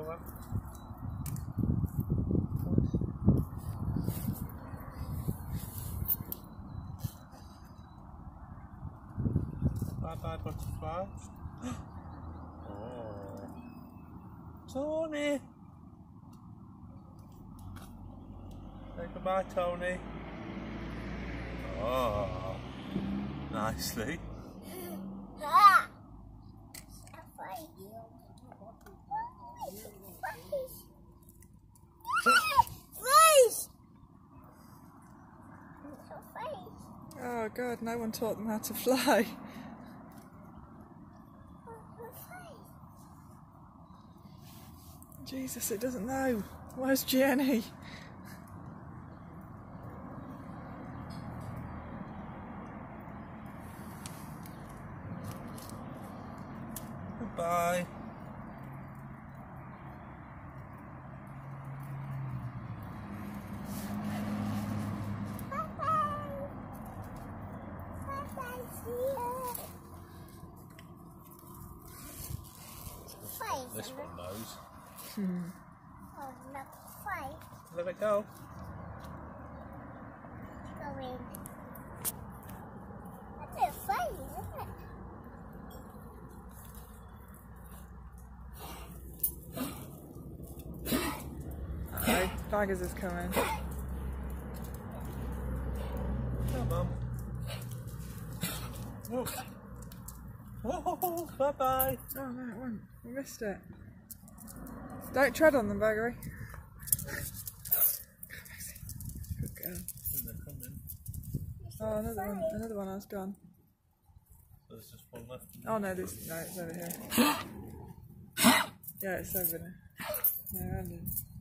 over. Bye bye butterfly. Oh, Tony. Say goodbye, Tony. Oh, nicely. Oh God, no one taught them how to fly. Jesus, it doesn't know. Where's Jenny? Goodbye. This one knows. Let it go. Going. That's a funny, isn't it? Hey, Baggers is coming. Come on. Oh. Oh, bye bye. Oh no, it won't. We missed it. Don't tread on them, Baggery. Good girl. They're coming. Oh, another one has gone. So there's just one left. Oh no, no, it's over here. Yeah, it's over there. Yeah, around it.